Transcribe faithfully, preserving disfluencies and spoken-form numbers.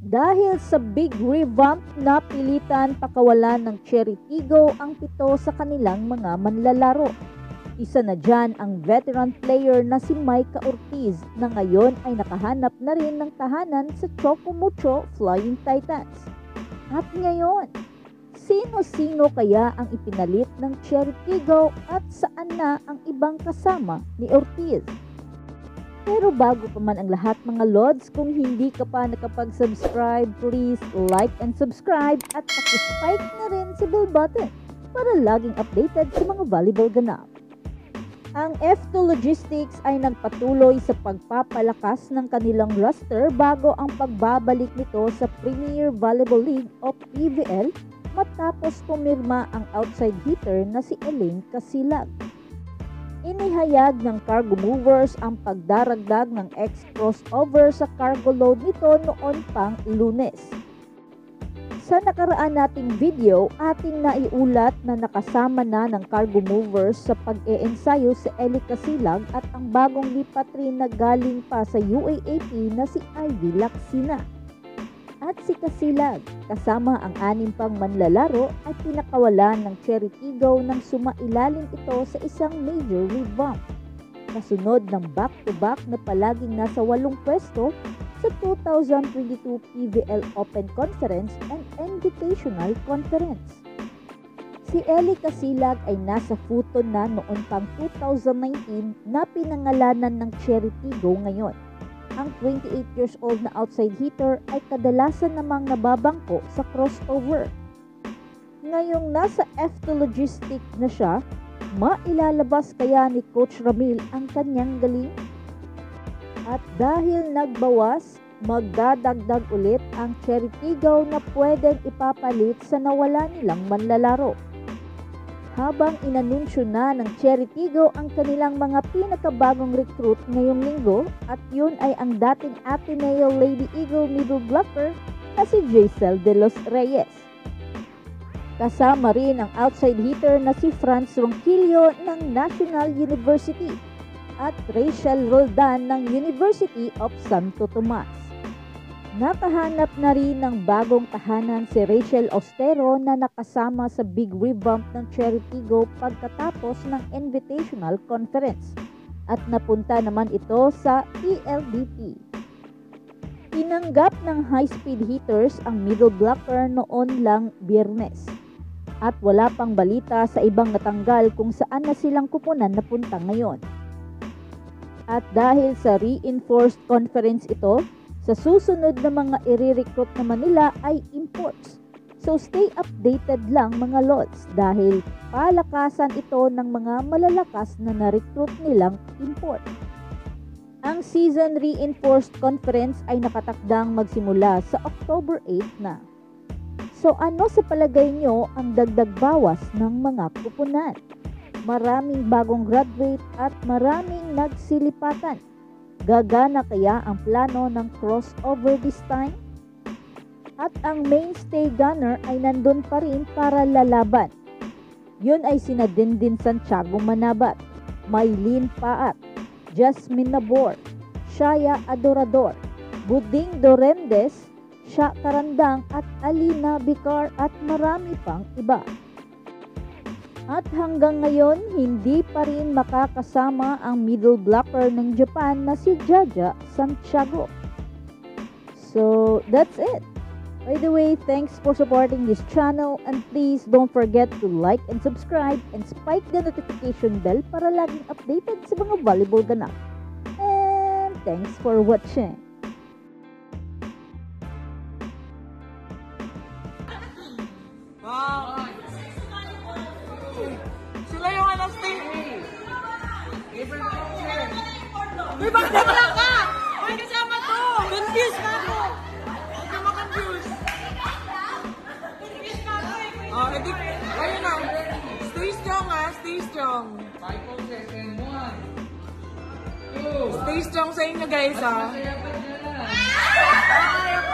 Dahil sa big revamp, napilitan pakawalan ng Cherry Tigo ang pito sa kanilang mga manlalaro. Isa na dyan ang veteran player na si Micah Ortiz na ngayon ay nakahanap na rin ng tahanan sa Chocomucho Flying Titans. At ngayon, sino-sino kaya ang ipinalit ng Cherry Tigo at saan na ang ibang kasama ni Ortiz? Pero bago pa man ang lahat mga Lods, kung hindi ka pa nakapag-subscribe, please like and subscribe at paki-spike na rin sa bell button para laging updated sa mga volleyball ganap. Ang F two Logistics ay nagpatuloy sa pagpapalakas ng kanilang roster bago ang pagbabalik nito sa Premier Volleyball League o P V L matapos pumirma ang outside hitter na si Elaine Casilag. Inihayag ng Cargo Movers ang pagdaragdag ng X-crossover sa cargo load nito noon pang Lunes. Sa nakaraan nating video, ating naiulat na nakasama na ng Cargo Movers sa pag-e-ensayo si Eli Casilag at ang bagong lipat rin na galing pa sa U A A P na si Ivy Lacsina. At si Casilag, kasama ang anim pang manlalaro ay pinakawalan ng Cherry Tigo nang sumailalim ito sa isang major revamp. Kasunod ng back-to-back na palaging nasa walong pwesto sa two thousand twenty-two P V L Open Conference and Invitational Conference. Si Eli Casilag ay nasa futon na noon pang two thousand nineteen na pinangalanan ng Cherry Tigo ngayon. Ang twenty-eight years old na outside hitter ay kadalasan namang nababangko sa crossover. Ngayong nasa F two Logistics na siya, mailalabas kaya ni Coach Ramil ang kanyang galing? At dahil nagbawas, magdadagdag ulit ang Cherry Tigo na pwedeng ipapalit sa nawala nilang manlalaro. Habang inanunsyo na ng Cherry Tigo ang kanilang mga pinakabagong recruit ngayong linggo at yun ay ang dating Ateneo Lady Eagle middle blocker na si Jaisel de los Reyes. Kasama rin ang outside hitter na si Franz Ronquillo ng National University at Rachel Roldan ng University of Santo Tomas. Nakahanap na rin ng bagong tahanan si Rachel Ostero na nakasama sa big revamp ng Cherry Tigo pagkatapos ng Invitational Conference at napunta naman ito sa P L D T. Tinanggap ng high-speed hitters ang middle blocker noon lang Biyernes at wala pang balita sa ibang natanggal kung saan na silang kupunan napunta ngayon. At dahil sa reinforced conference ito, sa susunod na mga i-recruit naman nila ay imports. So stay updated lang mga Lods dahil palakasan ito ng mga malalakas na na-recruit nilang import. Ang season reinforced conference ay nakatakdang magsimula sa October eighth na. So ano sa palagay nyo ang dagdag bawas ng mga kupunan? Maraming bagong graduate at maraming nagsilipatan. Gagana kaya ang plano ng crossover this time? At ang mainstay gunner ay nandun pa rin para lalaban. Yun ay sina Dindin Santiago Manabat, Maylene Paat, Jasmine Nabor, Shaya Adorador, Buding Doremdes, Sha Karandang at Alina Bicar at marami pang iba. At hanggang ngayon, hindi pa rin makakasama ang middle blocker ng Japan na si Jaja Santiago. So, that's it. By the way, thanks for supporting this channel and please don't forget to like and subscribe and spike the notification bell para laging updated sa mga volleyball ganap. And thanks for watching. Wow! Sila yung anak stay. Uy, bakit wala ka? Uy, kasama to. Confused na ako. Huwag ka ma-confuse. Confused na ako eh. Oh, edi, ayun na. Stay strong ha, stay strong. five seconds, one, two. Stay strong sa inyo guys ha.